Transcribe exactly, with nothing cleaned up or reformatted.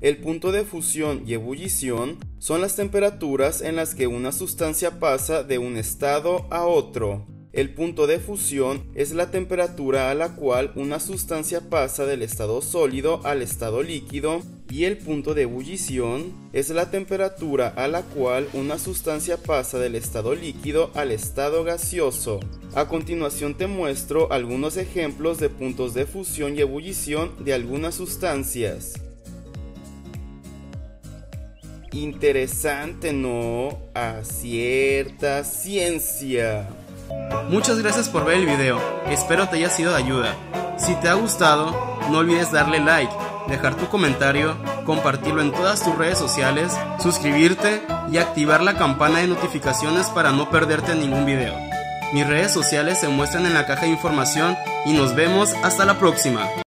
El punto de fusión y ebullición son las temperaturas en las que una sustancia pasa de un estado a otro. El punto de fusión es la temperatura a la cual una sustancia pasa del estado sólido al estado líquido, y el punto de ebullición es la temperatura a la cual una sustancia pasa del estado líquido al estado gaseoso. A continuación te muestro algunos ejemplos de puntos de fusión y ebullición de algunas sustancias. Interesante, ¿no? A cierta ciencia. Muchas gracias por ver el video, espero te haya sido de ayuda. Si te ha gustado, no olvides darle like, dejar tu comentario, compartirlo en todas tus redes sociales, suscribirte y activar la campana de notificaciones para no perderte ningún video. Mis redes sociales se muestran en la caja de información y nos vemos hasta la próxima.